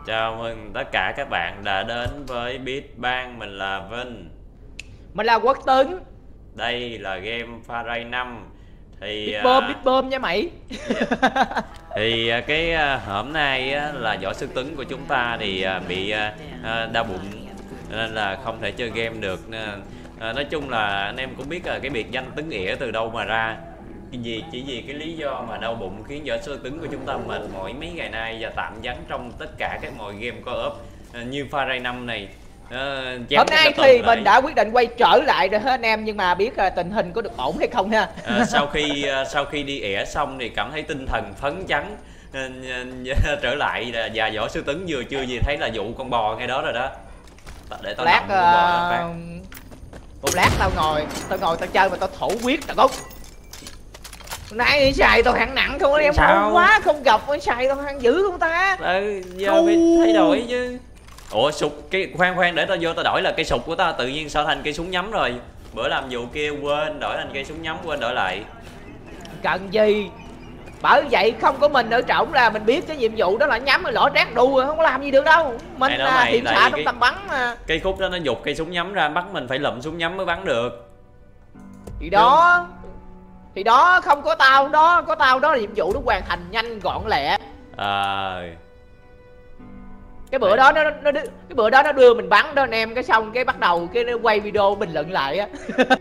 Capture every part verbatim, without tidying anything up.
Chào mừng tất cả các bạn đã đến với Beat Bang. Mình là Vinh. Mình là Quốc Tuấn. Đây là game Far Cry năm. Thì Bít bơm, à, bít bơm nha mày. yeah. Thì à, cái à, hôm nay á, là võ sư Tuấn của chúng ta thì à, bị à, à, đau bụng nên là không thể chơi game được. Nên, à, nói chung là anh em cũng biết là cái biệt danh Tuấn ỉa từ đâu mà ra. Cái gì chỉ vì cái lý do mà đau bụng khiến võ sư Tuấn của chúng ta mệt mỏi mấy ngày nay và tạm vắng trong tất cả các mọi game co-op à, như Far Cry năm này. À, Hôm nay thì mình đã quyết định quay trở lại rồi hết anh em, nhưng mà biết uh, tình hình có được ổn hay không ha. À, sau khi uh, sau khi đi ỉa xong thì cảm thấy tinh thần phấn chấn uh, trở lại, và võ sư Tuấn vừa chưa gì thấy là vụ con bò ngay đó rồi đó. Để tao lát con bò đó, uh, một lát tao ngồi tao ngồi tao chơi mà tao thổ quyết tao không. Nãy xài tao hạng nặng không em, không quá không gặp xài tao hạng dữ không ta. Ừ, giờ phải thay đổi chứ. Ủa sục cái khoan khoan để tao vô tao đổi là cây sục của tao tự nhiên sao thành cây súng nhắm rồi. Bữa làm vụ kia quên đổi thành cây súng nhắm, quên đổi lại. Cần gì. Bởi vậy không có mình ở trọng là mình biết cái nhiệm vụ đó là nhắm rồi lỏ trát đu rồi, không có làm gì được đâu. Mình là thiện xạ trong tầm bắn mà. Cây khúc đó nó giục cây súng nhắm ra, bắt mình phải lụm súng nhắm mới bắn được. Thì đó Thì đó không có tao đó, có tao đó là nhiệm vụ nó hoàn thành nhanh gọn lẹ. À, cái bữa đó nó, nó cái bữa đó nó đưa mình bắn đó anh em, cái xong cái bắt đầu cái nó quay video bình luận lại á.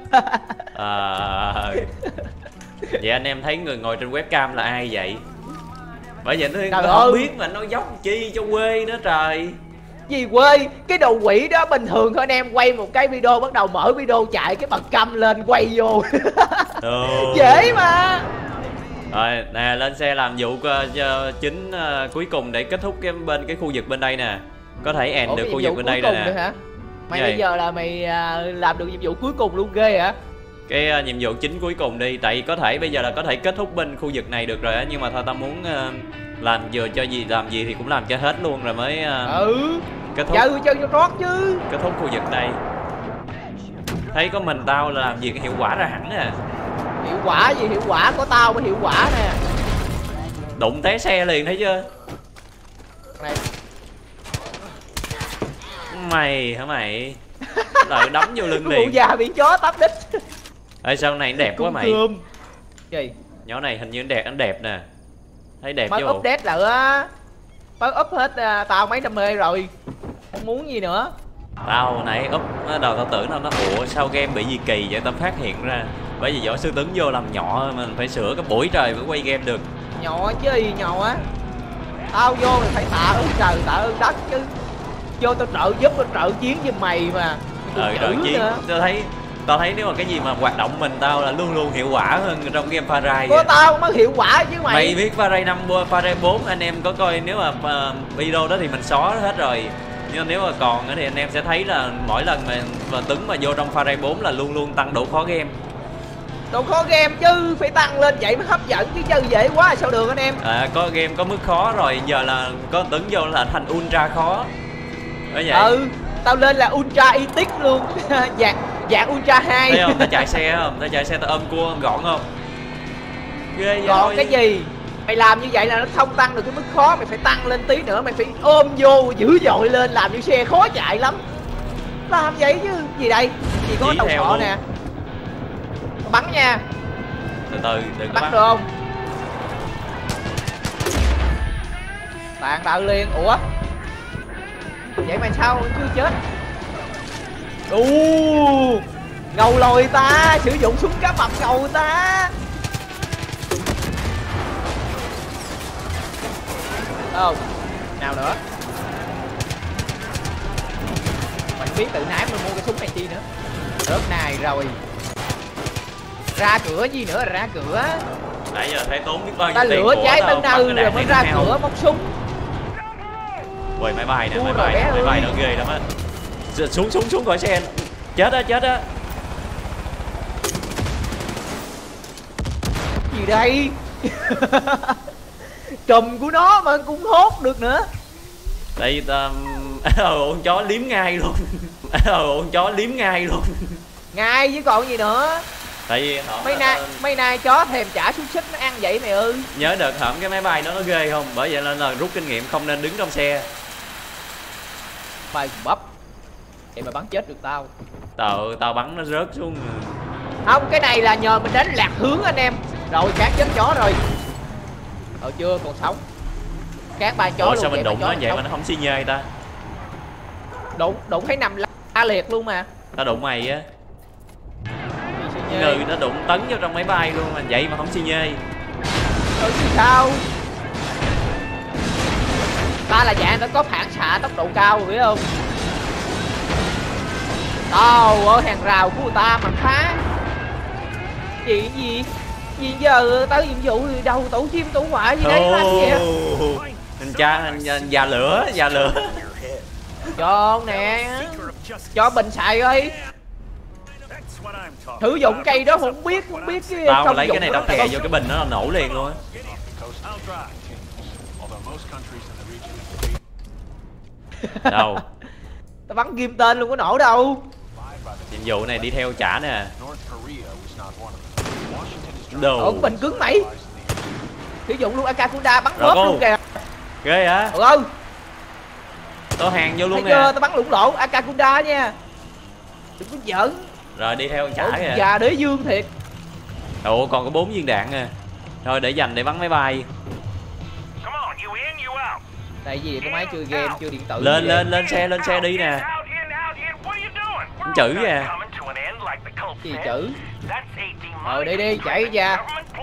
À, vậy anh em thấy người ngồi trên webcam là ai vậy? Bởi vậy tôi không ơi. biết mà nó dốc chi cho quê nữa trời. Gì quê, cái đồ quỷ đó bình thường thôi anh em, quay một cái video bắt đầu mở video chạy cái bật cam lên quay vô. Ừ. Dễ mà. Rồi nè, lên xe làm vụ uh, chính uh, cuối cùng để kết thúc cái bên cái khu vực bên đây nè. Có thể end được khu vực bên đây nè. Hả? Mày bây giờ là mày uh, làm được nhiệm vụ cuối cùng luôn ghê hả? Cái uh, nhiệm vụ chính cuối cùng đi, tại có thể bây giờ là có thể kết thúc bên khu vực này được rồi á, nhưng mà thôi tao muốn uh, làm vừa cho gì làm gì thì cũng làm cho hết luôn rồi mới uh, ừ. kết thúc. Giờ chơi cho trót chứ. Kết thúc khu vực đây. Thấy có mình tao là làm gì cái hiệu quả ra hẳn nè. Hiệu quả gì hiệu quả, có tao mới hiệu quả nè. Đụng té xe liền thấy chưa? Này. Mày hả mày? Lợi đấm vô lưng liền. Cụ già bị chó tắp đít. Ê sao này đẹp quá mày. Cơm. Gì? Nhỏ này hình như đẹp, anh đẹp nè. Thấy đẹp mới chứ. Mới update lại á. Mới up hết uh, tao mấy trăm mê rồi. Không muốn gì nữa. Tao nãy up đầu tao tưởng nó nó ủa sao game bị gì kỳ vậy, tao phát hiện ra. Bởi vì võ sư Tuấn vô làm nhỏ mình phải sửa cái buổi trời mới quay game được. Nhỏ chứ gì nhỏ á. Tao vô thì phải tạ ơn trời tạ ơn đất chứ. Vô tao trợ giúp, tao trợ chiến với mày mà. Ờ trợ chiến nữa. Tao thấy tao thấy nếu mà cái gì mà hoạt động mình tao là luôn luôn hiệu quả hơn trong game Far Cry. Có tao mới hiệu quả chứ mày. Mày biết Far Cry năm, Far Cry bốn anh em có coi, nếu mà uh, video đó thì mình xóa hết rồi. Nhưng nếu mà còn thì anh em sẽ thấy là mỗi lần mà, mà Tuấn mà vô trong Far Cry bốn là luôn luôn tăng độ khó game. Độ khó game chứ, phải tăng lên vậy mới hấp dẫn chứ, chơi dễ quá sao được anh em. À, có game có mức khó rồi, giờ là có Tuấn vô là thành ultra khó. Bởi vậy. Ừ, tao lên là ultra epic luôn. dạng dạng ultra hai. Thấy không, tao chạy xe không, tao chạy xe tao ôm cua gọn không? Ghê gọn cái gì? Mày làm như vậy là nó không tăng được cái mức khó, mày phải tăng lên tí nữa, mày phải ôm vô dữ dội lên, làm như xe khó chạy lắm. Làm vậy chứ gì đây? Chỉ có đầu sọ nè. Bắn nha. Từ từ đừng bắn được không? Bạn tạo liền. Ủa vậy mà sao chưa chết? Đù ngầu lồi ta, sử dụng súng cá mập ngầu ta. Không nào nữa. Mình biết tự nãy mình mua cái súng này chi nữa. Rớt này rồi. Ra cửa gì nữa, ra cửa. Nãy giờ thấy tốn biết bao nhiêu ta tiền. Lửa cháy tới nơi rồi mới ra cửa móc súng. Ôi máy bay nè, máy bay, máy bay nó ghê lắm á. Xuống xuống xuống khỏi xe. Chết á, chết á. Gì đây? Trùm của nó mà cũng hốt được nữa. Đây ta con chó liếm ngay luôn. Con chó liếm ngay luôn. Ngay chứ còn gì nữa. Tại vì họ mấy nay mấy nay chó thèm trả xúc xích nó ăn vậy mày ơi. Nhớ đợt hổm cái máy bay đó nó ghê không, bởi vậy nên là rút kinh nghiệm không nên đứng trong xe. Bay bắp vậy mà bắn chết được tao. Tao tao bắn nó rớt xuống. Không, cái này là nhờ mình đánh lạc hướng anh em. Rồi cát chết chó rồi. Ờ chưa, còn sống. Cát ba chó. Ủa, luôn. Sao mình đụng nó vậy sống. mà nó không xi nhê ta? Đụng, đụng thấy nằm la liệt luôn mà. Tao đụng mày á. Người nó đụng tấn vô trong máy bay luôn mà vậy mà không xi nhê. Ừ thì sao? Ta là dạng nó có phản xạ tốc độ cao rồi biết không? Tao ở hàng rào của người ta mà phá. Gì gì? Gì giờ tới nhiệm vụ thì đâu tổ chim tổ quả gì đấy làm gì vậy? Anh cha anh, anh già lửa, già lửa. Cho nè. Cho bình xài ơi. Sử dụng cây đó không biết, không biết cái tao lấy cái này tao kè vô cái bình nó nổ liền luôn á. Đâu? Tao bắn ghim tên luôn có nổ đâu. Nhiệm vụ này đi theo trả nè. Đồ. Ủa bình cứng mày. Sử dụng luôn Akakunda bắn bóp luôn kìa. Ghê hả? Ừ không? Tao hàng vô luôn nè. Tao bắn lũng lộn Akakunda nha. Đừng có giỡn. Rồi đi theo trả kìa. Già đế dương thiệt. Ủa còn có bốn viên đạn à. Thôi để dành để bắn máy bay. Tại vì có máy chơi game, chưa điện tử. Lên lên lên xe, lên xe đi nè. Chữ kìa. Gì chữ? Ờ đi đi, chạy ra.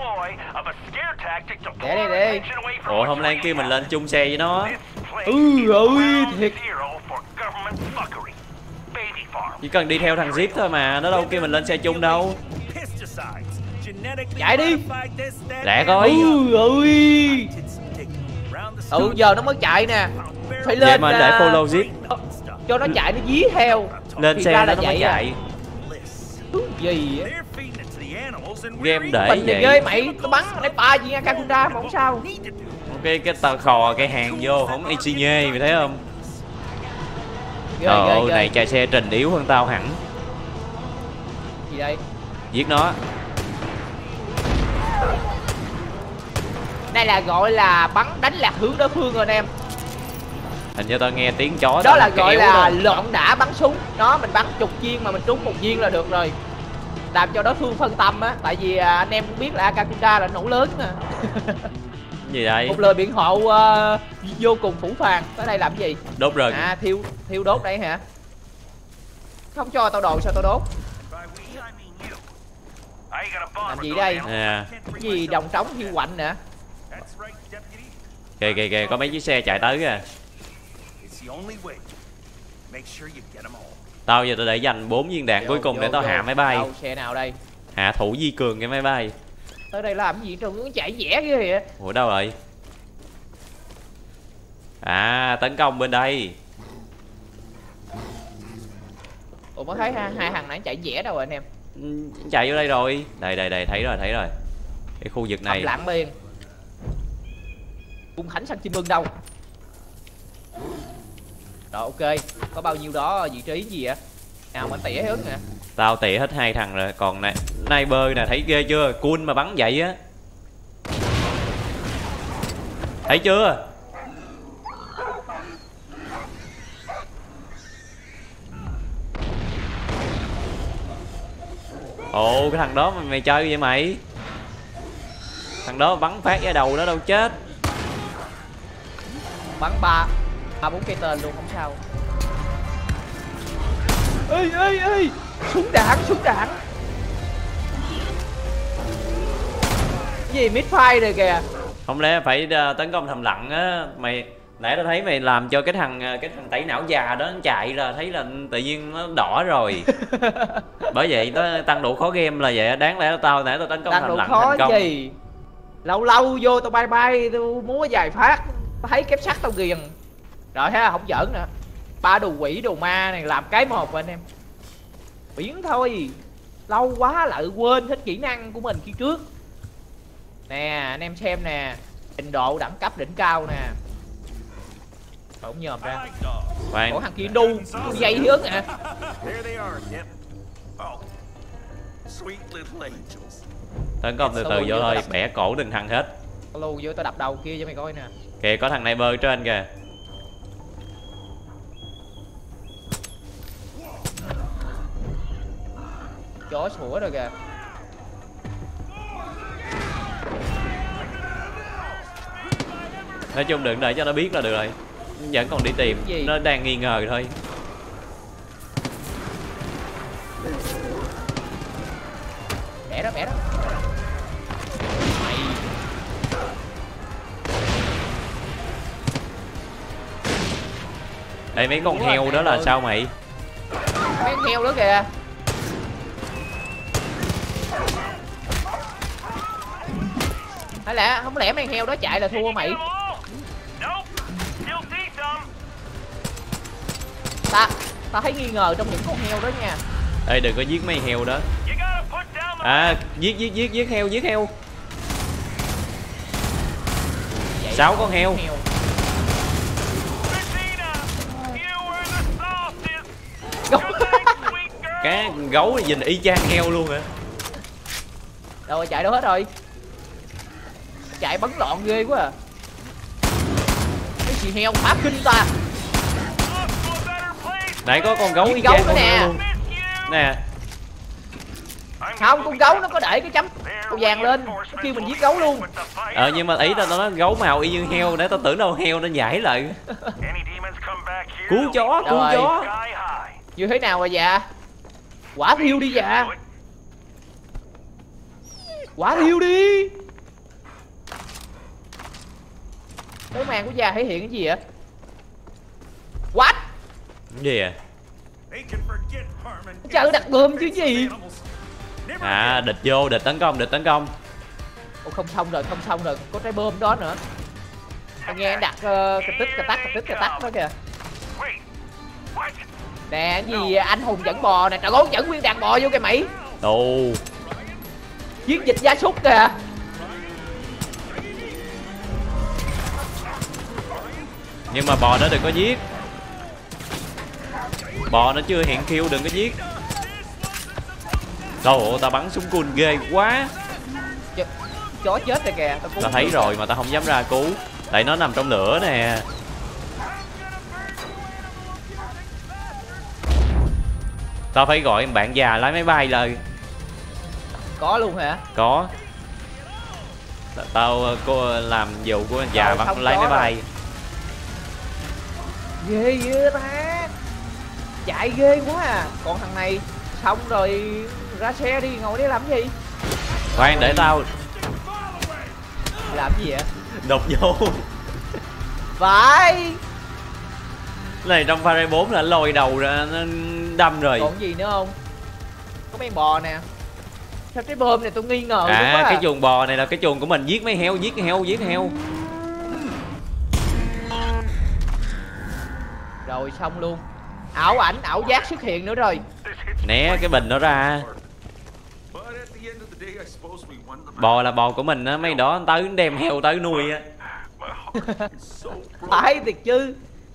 Để đi đi. Ủa hôm nay kêu mình lên chung xe với nó. Ừ ơi thiệt. Chỉ cần đi theo thằng Zip thôi mà, nó đâu kêu mình lên xe chung đâu. Chạy đi. Lẹ coi. Ừ ơi. Ừ giờ nó mới chạy nè. Phải lên. Vậy mà để follow Zip. Cho nó chạy nó dí theo. Lên xe nó mới chạy. Gì á? Game để Mình vậy. ghê mày, tao bắn lấy ba viên Akakunda mà không sao. Ok cái tao khò cái hàng vô không y xi nhê mày thấy không? Ồ oh, này chạy xe trình yếu hơn tao hẳn. Gì đây? Giết nó. Đây là gọi là bắn đánh lạc hướng đối phương rồi anh em. Hình như tao nghe tiếng chó. Đó là gọi là loạn đả bắn súng. Đó mình bắn chục viên mà mình trúng một viên là được rồi. Làm cho đối phương phân tâm á. Tại vì à, anh em cũng biết là Akakunda là nổ lớn mà. Gì vậy? Một lời biện hộ uh, vô cùng phủ phàng. Tới đây làm gì? Đốt rừng. À thiêu thiêu đốt đây hả? Không cho tao đồ sao tao đốt? Làm gì đây? À. Cái gì đồng trống thiêu quạnh nè. Kìa kìa kìa có mấy chiếc xe chạy tới kìa. Tao giờ tao để dành bốn viên đạn vô, cuối cùng vô, để tao vô. hạ máy bay. Đâu, xe nào đây? Hạ thủ di cường cái máy bay. Tới đây làm gì trông nó chạy vẽ kia kìa. Ủa đâu rồi? À tấn công bên đây. Ủa mới thấy hai, hai thằng nãy chạy vẽ đâu rồi anh em? Chạy vô đây rồi. Đây đây đây thấy rồi thấy rồi. Cái khu vực này. Lặng biên. Cung Khánh Săn Chim Ưng đâu? Rồi ok, có bao nhiêu đó vị trí gì vậy? Nào mà tỉa hết nè. Tao tỉa hết hai thằng rồi, còn này sniper nè, thấy ghê chưa? Cool mà bắn vậy á. Thấy chưa? Ồ cái thằng đó mày, mày chơi vậy mày? Thằng đó bắn phát ra đầu nó đâu chết. Bắn ba ba bốn cây tên luôn không sao. Ê ê ê, súng đạn súng đạn. Cái gì midfire rồi kìa. Không lẽ phải uh, tấn công thầm lặng á. Mày nãy tao thấy mày làm cho cái thằng cái thằng tẩy não già đó nó chạy là thấy là tự nhiên nó đỏ rồi. Bởi vậy nó tăng độ khó game là vậy. Đáng lẽ tao nãy tao tấn công thầm lặng thành công. Gì lâu lâu vô tao bay bay tao múa dài phát, tao thấy kép sắt tao ghiền rồi ha, không giỡn nữa. Ba đồ quỷ đồ ma này làm cái một rồi anh em. Biến thôi, lâu quá lại quên hết kỹ năng của mình khi trước. Nè anh em xem nè, trình độ đẳng cấp đỉnh cao nè. Không nhòm ra. Ủa thằng kia đu dây hướng hả? Tấn công từ từ vô thôi, bẻ cổ đừng thằng hết. Lù vô tao đập đầu kia cho mày coi nè. Kìa có thằng này bơi trên kìa. chó sủa rồi kìa. Nói chung đừng để cho nó biết là được rồi. Vẫn còn đi tìm, nó đang nghi ngờ thôi. Bẻ đó, bẻ đó. Mày. Đây mấy con heo đó là sao mày? Mấy con heo đó kìa. Hay lẽ không lẽ mấy con heo đó chạy là thua mày? Ta ta thấy nghi ngờ trong những con heo đó nha. Ê đừng có giết mấy heo đó. À giết giết giết giết heo giết heo. Sáu con heo. heo. Cái gấu nhìn y chang heo luôn hả? Đâu rồi, chạy đâu hết rồi? Chạy bắn loạn ghê quá à. Cái gì heo phá kinh ta. Nãy có con gấu y chang con heo luôn. Nè. Không, con gấu nó có để cái chấm màu vàng lên khi mình giết gấu luôn. Ờ nhưng mà ý là nó gấu màu y như heo, để tao tưởng đâu heo nó nhảy lại. Cứu chó, cứu chó. Như thế nào rồi dạ? Quả thiêu đi dạ. Quả thiêu đi. Cái màn của già thể hiện cái gì vậy? What? Cái gì à? Chơi đặt bơm chứ gì? À địch vô, địch tấn công, địch tấn công. Ồ không xong rồi, không xong rồi, có trái bơm đó nữa. Anh nghe anh đặt uh, cà tích, cà tắt, cà tích, cà tắt đó kìa. Nè gì anh hùng dẫn bò nè, trời ơi dẫn nguyên đàn bò vô kìa mày. Ồ. Giết dịch gia súc kìa. Nhưng mà bò nó đừng có giết. Bò nó chưa hiện kill đừng có giết. Đâu tao bắn súng cun ghê quá. Ch chó chết rồi kìa. Tao, tao thấy rồi mà tao không dám ra cứu. Tại nó nằm trong lửa nè. Tao phải gọi bạn già lái máy bay lời. Có luôn hả? Có. Tao cô làm vụ của anh già bắt lái máy bay. Ghê ghê ta. Chạy ghê quá à. Còn thằng này xong rồi ra xe đi, ngồi đấy làm gì? Khoan để tao. Làm gì vậy? Đột vô. Phải. Cái này trong Far bốn là lôi đầu ra nó đâm rồi. Còn gì nữa không? Có mấy bò nè. Sao trái bơm này tôi nghi ngờ. À, à cái chuồng bò này là cái chuồng của mình, giết mấy heo, giết heo, giết heo. Rồi xong luôn. Ảo ảnh, ảo giác xuất hiện nữa rồi. Né cái bình nó ra. Bò là bò của mình á, mấy đó tới đem heo tới nuôi á. Phải thiệt chứ.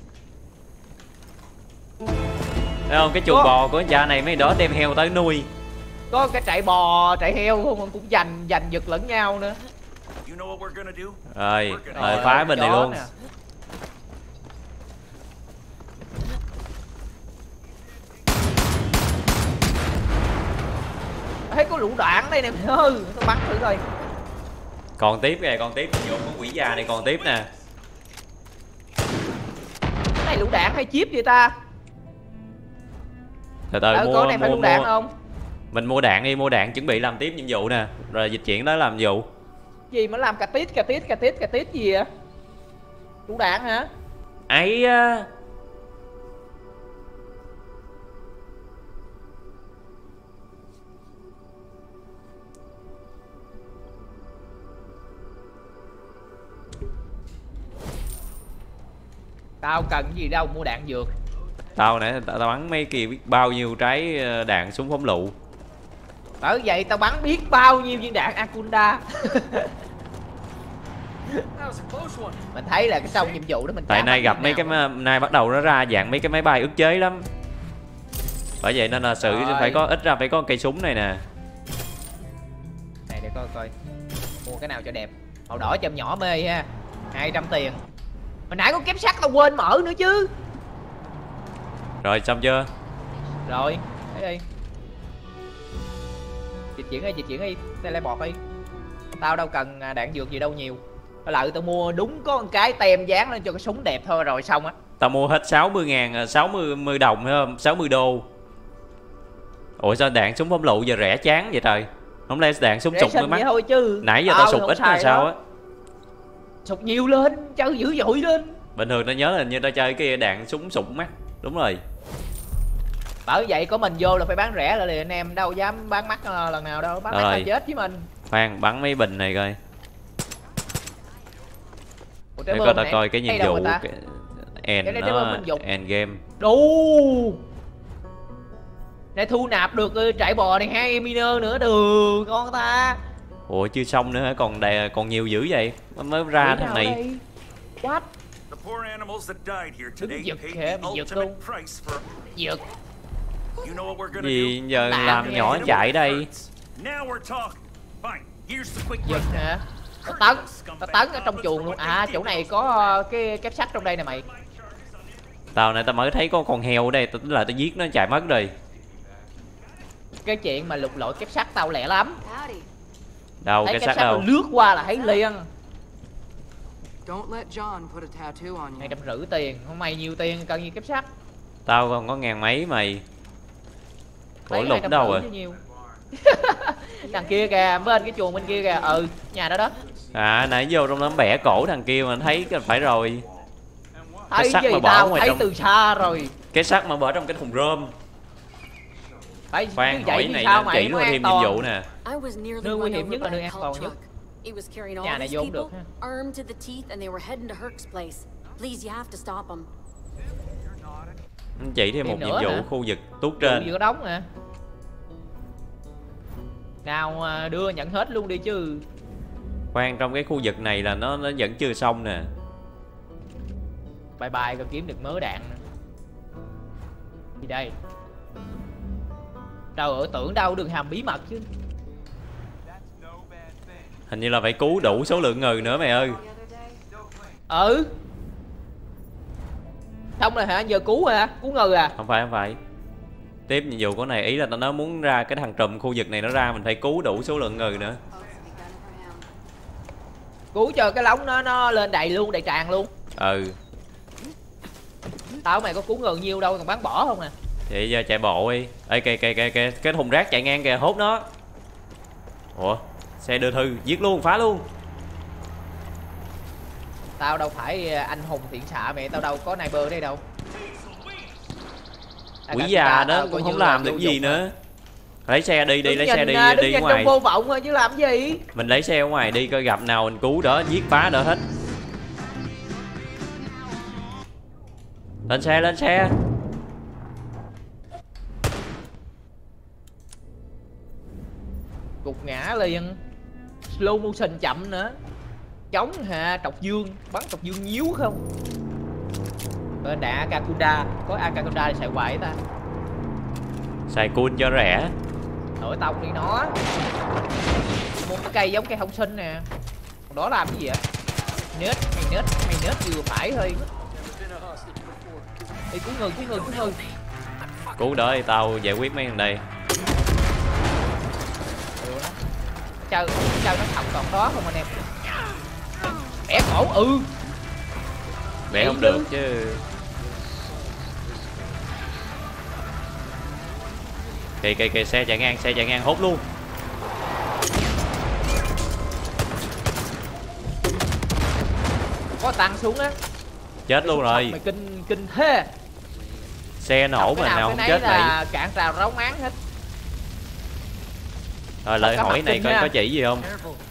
Thấy không, cái chuồng có... bò của cha này mấy đó đem heo tới nuôi. Có cái trại bò, trại heo không cũng giành giành giật lẫn nhau nữa. Rồi, rồi phá bình này luôn. Nè. Thấy có lũ đạn đây nè mày ơi, tao bắn thử coi. Còn tiếp kìa, còn tiếp, vô con quỷ già này còn tiếp nè. Cái này lũ đạn hay chip vậy ta? Từ từ ờ, mua, có này phải mua, lũ đạn mua. không? Mình mua đạn đi, mua đạn chuẩn bị làm tiếp nhiệm vụ nè. Rồi dịch chuyển tới làm vụ. Gì mà làm cà tít, cà tít, cà tít, cà tít gì vậy? Lũ đạn hả? Ấy á. Tao cần gì đâu, mua đạn dược. Tao nãy tao, tao bắn mấy kỳ biết bao nhiêu trái đạn súng phóng lựu. Bởi vậy tao bắn biết bao nhiêu viên đạn Akunda. Mình thấy là cái trong nhiệm vụ đó mình. Tại nay gặp mấy cái nay bắt đầu nó ra dạng mấy cái máy bay ức chế lắm. Bởi vậy nên là sự rồi. Phải có ít ra phải có cây súng này nè. Này để coi coi mua cái nào cho đẹp. Màu đỏ châm nhỏ mê ha. Hai trăm tiền. Hồi nãy có kép sắt tao quên mở nữa chứ. Rồi xong chưa? Rồi, thấy đi. Dịch chuyển đi, dịch chuyển đi, teleport đi. Tao đâu cần đạn dược gì đâu nhiều. Tao lại tao mua đúng có một cái tem dán lên cho cái súng đẹp thôi rồi xong á. Tao mua hết sáu mươi ngàn, sáu mươi đồng phải không? sáu mươi đô. Ủa sao đạn súng phóng lựu giờ rẻ chán vậy trời? Không lẽ đạn súng sục mới mắc thôi chứ. Nãy giờ tao, tao sụt ít hay sao á? Sụt nhiều lên, chơi dữ dội lên. Bình thường tao nhớ là như tao chơi cái đạn súng sụp mắc. Đúng rồi. Bởi vậy có mình vô là phải bán rẻ lại liền anh em, đâu dám bán mắc lần nào đâu, bán mắc là chết với mình. Khoan, bắn mấy bình này coi. Để coi tao coi cái nhiệm vụ cái... End nó end game. Đù. Để thu nạp được trại bò này hai miner nữa được con ta. Ủa chưa xong nữa hả? Còn đầy, còn nhiều dữ vậy mới ra thằng này. Đây? What? Đứng giật kìa, bị giật luôn. Giật. Gì giờ làm, làm nhỏ chạy đây. Giật hả? Tao tấn, tao tấn ở trong chuồng luôn. À chỗ này có cái kép sắt trong đây nè mày. Tao này tao mới thấy có con heo ở đây, tính là tao giết nó chạy mất rồi. Cái chuyện mà lục lọi kép sắt tao lẹ lắm. Đâu thấy cái sắt đâu? Lướt qua là thấy liền. Hai trăm rưỡi tiền, không mày nhiều tiền cần gì kép sắt. Tao còn có ngàn mấy mày. Cổ lục đâu rồi? Thằng kia kìa, bên cái chuồng bên kia kìa, ừ, nhà đó đó. À nãy vô trong nó bẻ cổ thằng kia mà thấy phải rồi. Thấy cái sắt gì mà bỏ tao ngoài thấy trong... từ xa rồi. Cái sắt mà bỏ trong cái thùng rơm. Phải khoan hỏi này nó chỉ luôn thêm nhiệm vụ nè. Nơi nguy hiểm nhất là nơi an toàn nhất. Nhà này vô không được ha. Chỉ thêm một nhiệm vụ hả? Khu vực tút trên. Vừa đóng nè. Nào đưa nhận hết luôn đi chứ. Khoan trong cái khu vực này là nó nó vẫn chưa xong nè. Bye bye coi kiếm được mớ đạn nè. Gì đây? Đâu ở tưởng đâu đường hầm bí mật chứ. Hình như là phải cứu đủ số lượng người nữa mày ơi. Ừ. Xong rồi hả? Giờ cứu hả? Cứu người à? Không phải không phải. Tiếp nhiệm vụ của này ý là tao nói muốn ra cái thằng trùm khu vực này nó ra mình phải cứu đủ số lượng người nữa. Cứu cho cái lóng nó nó lên đầy luôn, đầy tràn luôn. Ừ. Tao mày có cứu người nhiêu đâu, còn bán bỏ không nè. Vậy giờ chạy bộ đi. Ê kìa kìa kìa kìa, cái thùng rác chạy ngang kìa, hốt nó. Ủa, xe đưa thư, giết luôn, phá luôn. Tao đâu phải anh hùng thiện xạ mẹ, tao đâu có sniper ở đây đâu. Quỷ già đó cũng không làm được gì nữa. Lấy xe đi đi, lấy xe đi đi ngoài. Trong vô vọng thôi chứ làm gì. Mình lấy xe ở ngoài đi coi gặp nào mình cứu đỡ, giết phá đỡ hết. Lên xe, lên xe. Gục ngã liền. Slow motion chậm nữa. Chống hả, trọc dương, bắn trọc dương nhíu không. Bên đạn Akakunda, có Akakunda thì xài hoài ta. Xài cool cho rẻ. Nội tông đi nó. Một cái cây giống cây thông sinh nè. Còn đó làm cái gì vậy? Nết, mày nết, mày nết vừa phải thôi. Đi cứu người, cứu người, cứu người. Cứu đỡ thì tao giải quyết mấy thằng đây. Chơi, chơi nó thọc còn đó không anh em. Bẻ cổ, ừ. Bẻ không được chứ. Kìa kìa kìa, xe chạy ngang, xe chạy ngang hốt luôn. Có tăng xuống á. Chết luôn rồi. Mày kinh kinh thế. Xe nổ mà nào, nào không chết này. Cạn trào ráo máng hết. Rồi lời hỏi này coi có chỉ gì không?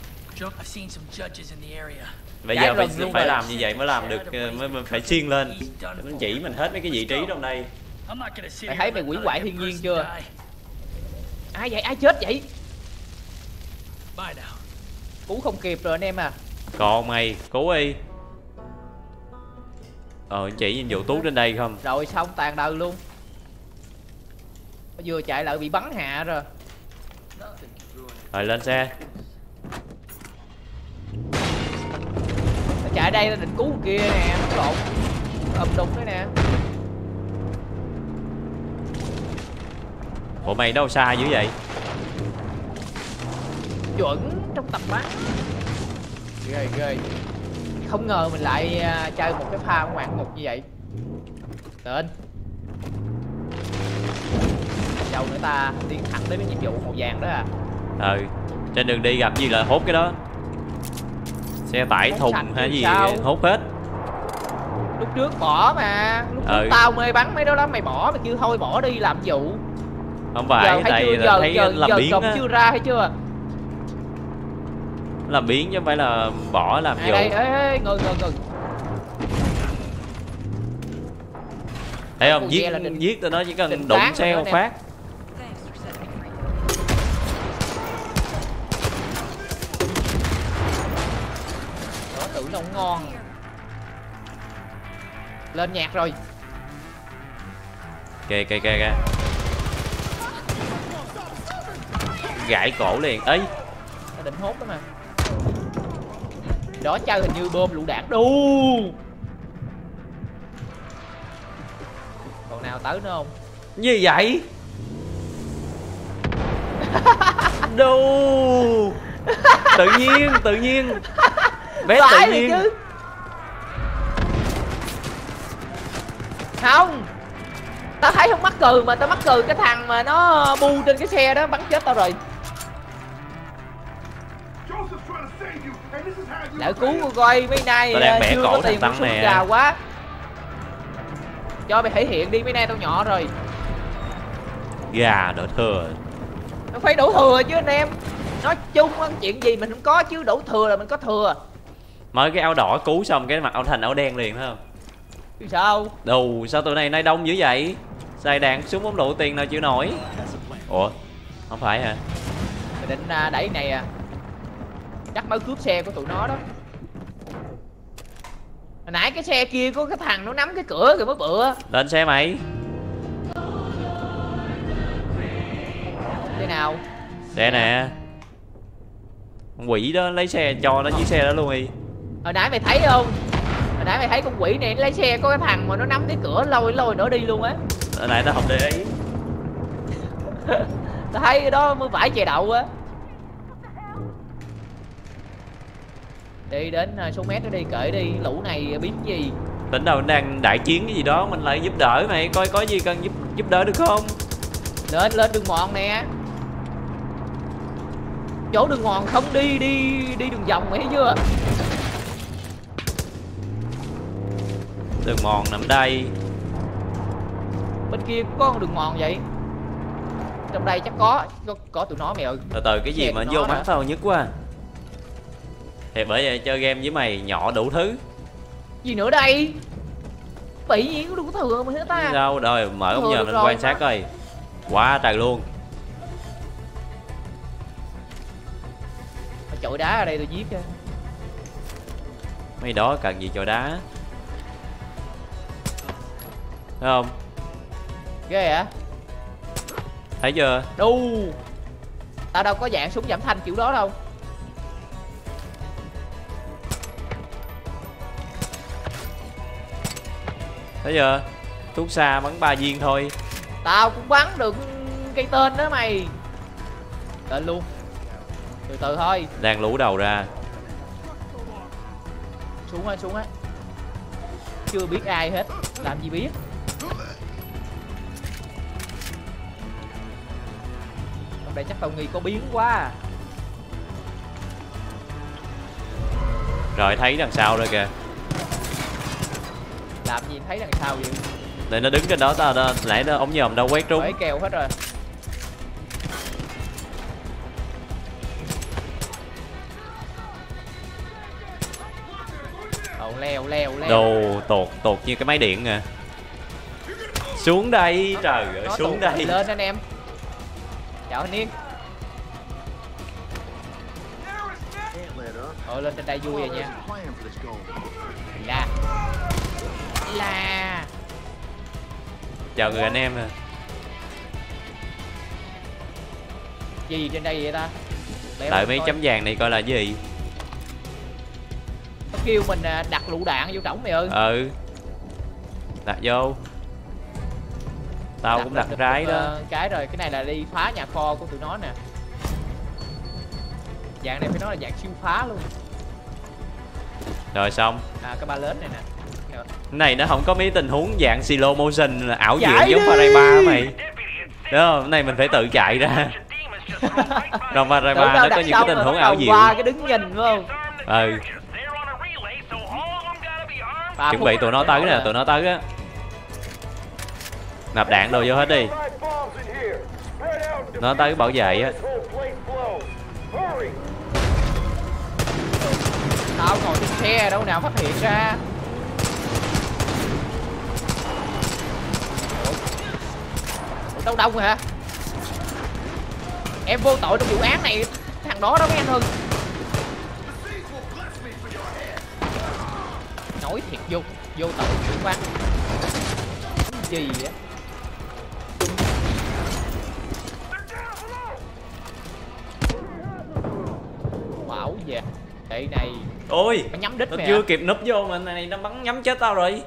Bây giờ phải, phải làm như vậy mới làm được, mới, mới phải xiên lên. Nó chỉ mình hết mấy cái vị trí trong đây. Mày thấy mày quỷ hoại thiên nhiên chưa? Ai vậy? Ai chết vậy? Cứu không kịp rồi anh em à. Còn mày, cứu đi. Ờ, chỉ nhiệm vụ tú đến đây không? Rồi xong tàn đời luôn. Vừa chạy lại bị bắn hạ rồi. Rồi lên xe. Chạy đây định cứu kia nè, nó lộn. Ầm đùng đấy nè. Ủa mày đâu xa dữ vậy? chuẩn trong tập bắn. Ghê ghê. Không ngờ mình lại uh, chơi một cái pha ngoạn mục như vậy. Tên đâu nữa ta đi thẳng đến cái nhiệm vụ màu vàng đó à. Ừ, trên đường đi gặp gì là hốt cái đó. Xe tải thùng hay gì sao? Hốt hết. Lúc trước bỏ mà, lúc trước ừ. tao mê bắn mấy đó lắm, mày bỏ mày kêu thôi bỏ đi làm vụ. Không phải, tại chưa, giờ, thấy giờ, làm giờ biến á. chưa ra hay chưa? Làm biến chứ không phải là bỏ làm vụ. Đây, ê, ê, ngừng, ngừng, ngừng. Thấy không, giết, giết tụi nó chỉ cần đụng xe một phát. Đó, tưởng nó không ngon. Lên nhạc rồi. Kìa kìa kìa kìa. Gãy cổ liền. Ấy, nó định hốt đó mà. Đó chơi hình như bơm lựu đạn đu. Còn nào tới nữa không? Như vậy. Đu. Tự nhiên, tự nhiên. Bé tự nhiên chứ. Không, tao thấy không mắc cười mà tao mắc cười cái thằng mà nó bu trên cái xe đó bắn chết tao rồi. Lại cứu cô coi mấy nay chưa có tiền một súng gà quá. Cho mày thể hiện đi, mấy nay tao nhỏ rồi. Gà đổ thừa. Nó phải đổ thừa chứ anh em. Nói chung chuyện gì mình không có chứ đổ thừa là mình có thừa. Mới cái áo đỏ cứu xong cái mặt áo thành áo đen liền phải không? Sao? Đù, sao tụi này nay đông dữ vậy? Xài đạn súng bóng lựu tiền nào chịu nổi. Ủa? Không phải hả? Mình định đẩy cái này à. Chắc mới cướp xe của tụi nó đó. Hồi nãy cái xe kia có cái thằng nó nắm cái cửa rồi mới bựa. Lên xe mày. Thế nào? Xe nè. Quỷ đó lấy xe cho nó chiếc xe đó luôn đi. Hồi nãy mày thấy không? Hồi nãy mày thấy con quỷ này lấy xe có cái thằng mà nó nắm cái cửa lôi lôi nữa đi luôn á. Hồi nãy tao không để ý. Tao thấy cái đó mới vải chè đậu á. Đi đến số mét nó đi kể đi, lũ này biết gì. Tỉnh đâu đang đại chiến cái gì đó, mình lại giúp đỡ mày, coi có gì cần giúp giúp đỡ được không? Lên lên đường mòn nè. Chỗ đường mòn không đi đi đi đường vòng mày thấy chưa? Đường mòn nằm đây. Bên kia cũng có đường mòn vậy. Trong đây chắc có có, có tụi nó mày ơi. Từ từ cái gì xe mà vô mắt tao nhất quá. Thì bởi vậy chơi game với mày nhỏ đủ thứ. Gì nữa đây? Bị nhiên có đủ thừa mà hết ta. Đâu rồi mở ống nhòm lên quan sát coi. Quá trời luôn. Chọi đá ở đây tôi giết cho. Mấy đó cần gì chọi đá? Thấy không? Ghê hả? Thấy chưa? Đu. Tao đâu có dạng súng giảm thanh kiểu đó đâu. Thấy chưa? Thuốc xa bắn ba viên thôi. Tao cũng bắn được cây tên đó mày. Tên luôn. Từ từ thôi. Đang lú đầu ra. Xuống á, xuống á. Chưa biết ai hết. Làm gì biết. Trong đây chắc tao nghi có biến quá à. Rồi thấy đằng sau rồi kìa. Làm gì thấy đằng sau vậy? Để nó đứng trên đó tao đó, nãy nó ống nhòm đâu quét trúng. Phải kèo hết rồi. Ồ, leo leo leo. Đồ tột tột như cái máy điện à. Xuống đây, trời ơi, nó xuống đây. Lên anh em. Chào anh Niên. Ờ, lên trên đây vui rồi nha. Là là chào người anh em à. Gì trên đây vậy ta? Đợi mấy chấm vàng này coi là gì. Nó kêu mình đặt lựu đạn vô trỏng mày ơi. Ừ. Đặt vô. Tao đặt cũng đặt trái đó. Cái rồi, cái này là đi phá nhà kho của tụi nó nè. Dạng này phải nói là dạng siêu phá luôn. Rồi xong. À cái ba lớn này nè. Cái này nó không có mấy tình huống dạng slow motion là ảo diệu Chạy giống đi. Paraiba mày. Đúng không? Cái này mình phải tự chạy ra. Trong Paraiba nó có những cái tình huống ảo diệu. Qua cái đứng nhìn phải không? Ừ. Chuẩn bị tụi nó tới nè, tụi nó tới á. Nạp đạn đồ vô hết đi. Nó tới bảo vệ á. Tao ngồi trên xe đâu nào phát hiện ra. Ủa, đâu đông rồi hả? Em vô tội trong vụ án này. Thằng đó đó mấy anh Hưng. Nói thiệt vô vô tội chuyện quá. Gì á? Bảo vệ đây này. Ôi, nó nhắm đích nó mày chưa à? kịp núp vô mà này nó bắn nhắm chết tao rồi.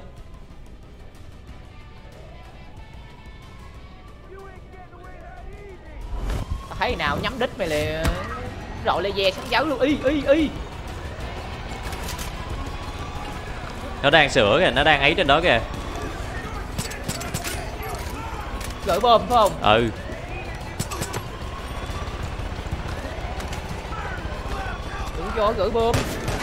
Tao thấy nào nhắm đích mày là rọi laser sáng giáo luôn. Y y y. Nó đang sửa kìa, nó đang ấy trên đó kìa. Gửi bom phải không? Ừ. Đừng cho gửi bom.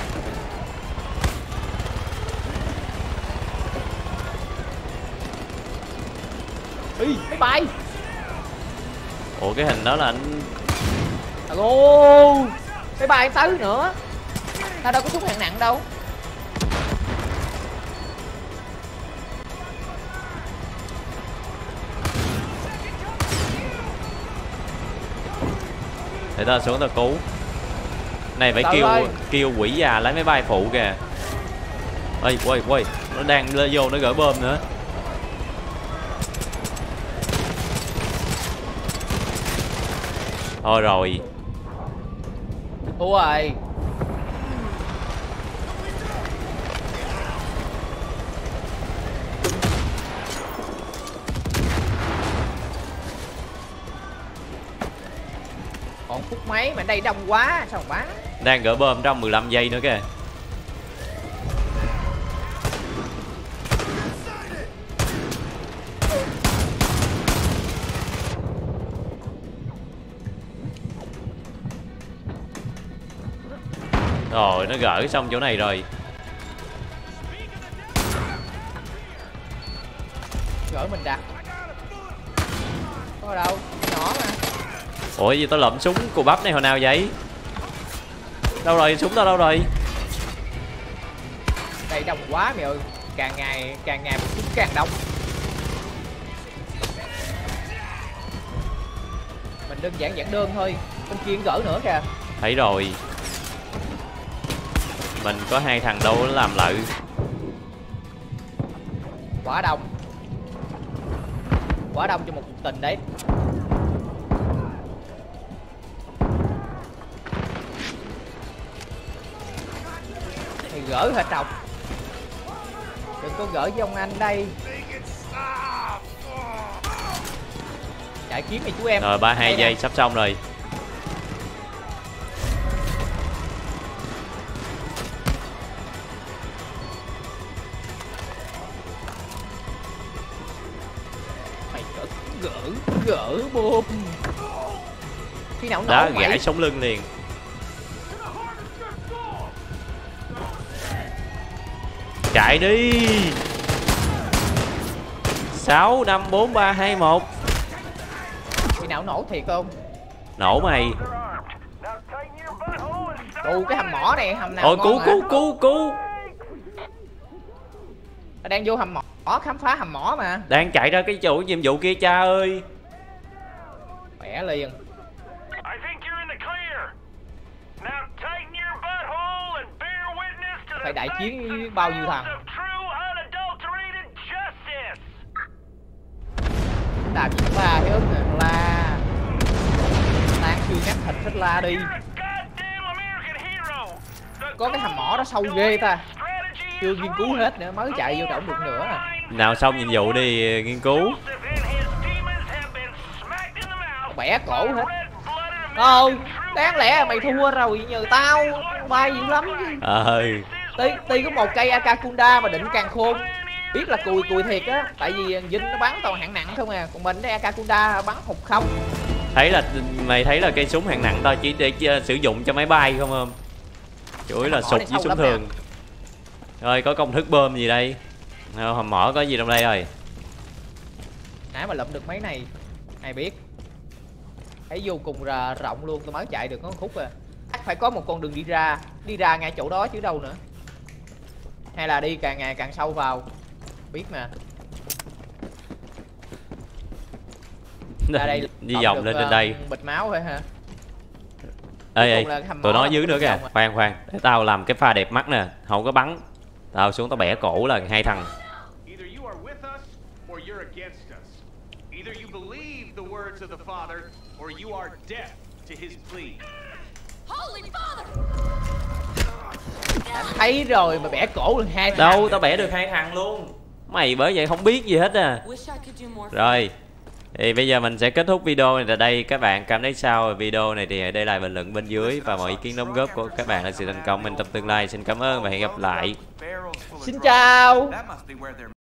Y máy bay. Ủa cái hình đó là anh. Alo. Máy bay tới nữa. Tao đâu có súng hạng nặng đâu. Để tao xuống tao cứu. Này phải Tự kêu ơi. kêu quỷ già lấy máy bay phụ kìa. Ê quay quay, nó đang lên vô nó gửi bom nữa. Thôi rồi. Thua rồi. Còn phút mấy mà đây đông quá sao mà bắn. Đang gửi bom trong mười lăm giây nữa kìa. Rồi nó gửi xong chỗ này rồi. Gửi mình đặt. Có đâu, nhỏ mà. Ủa gì tao lượm súng cù bắp này hồi nào vậy? Đâu rồi, súng tao đâu rồi? Đây đông quá mày ơi. Càng ngày càng ngày một chút càng đông. Mình đơn giản dẫn đơn thôi. Bên kia gỡ nữa kìa. Thấy rồi. Mình có hai thằng đâu nó làm lợi. Quá đông. Quá đông cho một cuộc tình đấy. Thì gỡ hả trọc. Đừng có gỡ với ông anh đây. Chạy kiếm đi chú em. Rồi ba mươi hai giây sắp xong rồi. Mày gỡ gỡ gỡ bom. Khi nào Đó nổ gãy mày. sống lưng liền. Chạy đi. Sáu năm bốn ba hai một. Khi nào nổ thiệt không? Nổ mày. Ồ cái hầm mỏ này hầm nào Ôi ngon cứu hả? cứu cứu cứu. Ta đang vô hầm mỏ khám phá hầm mỏ mà. Đang chạy ra cái chỗ nhiệm vụ kia cha ơi. Khỏe liền. Phải đại chiến với bao nhiêu thằng. Làm gì la cái ức nè, la. Tan xương nát thịt hết la đi. Có cái hầm mỏ đó sâu ghê ta. Chưa nghiên cứu hết nữa, mới chạy vô trỏng được nữa à. Nào xong nhiệm vụ đi nghiên cứu. Bẻ cổ hết. Không. Đáng lẽ mày thua rồi, nhờ tao bay dữ lắm chứ. Ờ. Tí, tí có một cây Akakunda mà định càng khôn. Biết là cùi cùi thiệt á, tại vì Vinh nó bắn toàn hạng nặng không à, còn mình cái Akakunda bắn hụt không. Thấy là mày thấy là cây súng hạng nặng tao chỉ để uh, sử dụng cho máy bay không không? Chủ yếu là sụt với súng thường. Nè. Rồi có công thức bơm gì đây? Hòm mỏ có gì trong đây rồi? Nãy mà lụm được mấy này, ai biết. Thấy vô cùng là rộng luôn, tôi mới chạy được có khúc à. Chắc phải có một con đường đi ra, đi ra ngay chỗ đó chứ đâu nữa. Hay là đi càng ngày càng sâu vào. Biết mà. Ra đây đi vòng lên trên đây. Bịt máu thôi hả? Ê ê, tụi nó dưới nữa kìa. Khoan khoan, để tao làm cái pha đẹp mắt nè, không có bắn. Tao xuống tao bẻ cổ là hai thằng. Thấy rồi mà bẻ cổ được hai thằng. Đâu, tao bẻ được hai thằng luôn. Mày bởi vậy không biết gì hết à. Rồi. Thì bây giờ mình sẽ kết thúc video này tại đây. Các bạn cảm thấy sao video này thì hãy để lại bình luận bên dưới. Và mọi ý kiến đóng góp của các bạn là sự thành công mình trong tương lai. Xin cảm ơn và hẹn gặp lại. Xin chào.